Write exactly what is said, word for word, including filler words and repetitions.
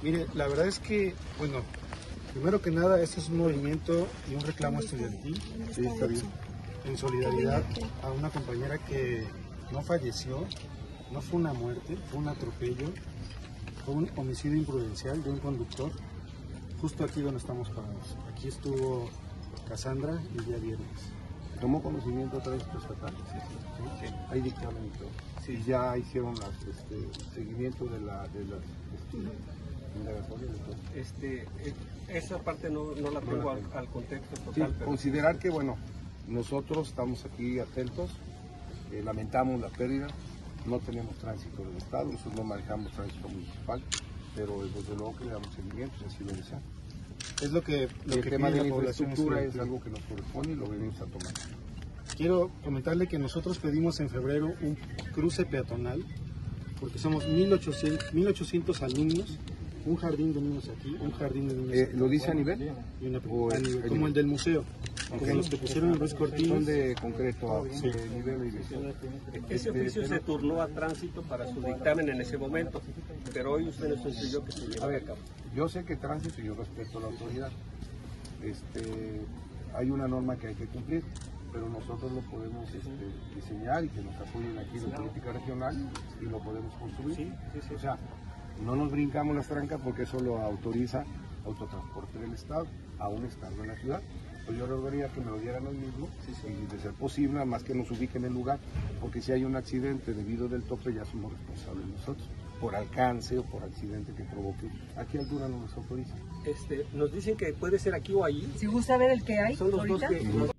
Mire, la verdad es que, bueno, primero que nada, este es un movimiento y un reclamo estudiantil. Sí, está bien. En solidaridad a una compañera que no falleció, no fue una muerte, fue un atropello, fue un homicidio imprudencial de un conductor, justo aquí donde estamos parados. Aquí estuvo Cassandra el día viernes. ¿Tomó conocimiento a través de estatal? Sí, sí. Sí. Hay dictamen y todo. Sí, ya hicieron las, este, seguimiento de la de las este, indagatorias de todo. Este, eh, esa parte no, no la tengo al, al contexto total. Sí, pero considerar que, bueno, nosotros estamos aquí atentos, eh, lamentamos la pérdida, no tenemos tránsito del Estado, nosotros no manejamos tránsito municipal, pero desde luego que le damos seguimiento, si así lo desean. Es lo que, lo el que tema de la población infraestructura es estudiantil. algo que nos corresponde y lo venimos a tomar. Quiero comentarle que nosotros pedimos en febrero un cruce peatonal, porque somos mil ochocientos alumnos, un jardín de niños aquí, un jardín de niños Eh, aquí. ¿Lo dice a nivel? Y una, O a el- nivel, el como nivel. el del museo, Okay. como los que pusieron en Ruiz Son Cortines. de concreto, a Sí. de nivel de iglesia. ese oficio se turnó a tránsito para su dictamen en ese momento, pero hoy usted nos instruyó que se A llevara a ver, cabo. yo sé que tránsito y yo respeto a la autoridad. Este, hay una norma que hay que cumplir, pero nosotros lo podemos este, diseñar y que nos apoyen aquí en la política regional y lo podemos construir. Sí, sí, sí. O sea, no nos brincamos las trancas porque eso lo autoriza autotransporte del Estado, aún estando en la ciudad. Pues yo rogaría que me lo dieran hoy mismo y de ser posible, más que nos ubiquen en el lugar, porque si hay un accidente debido del tope ya somos responsables nosotros, por alcance o por accidente que provoque. ¿A qué altura no nos autoriza? Este, nos dicen que puede ser aquí o allí. Si gusta ver el que hay Son los dos ahorita. que...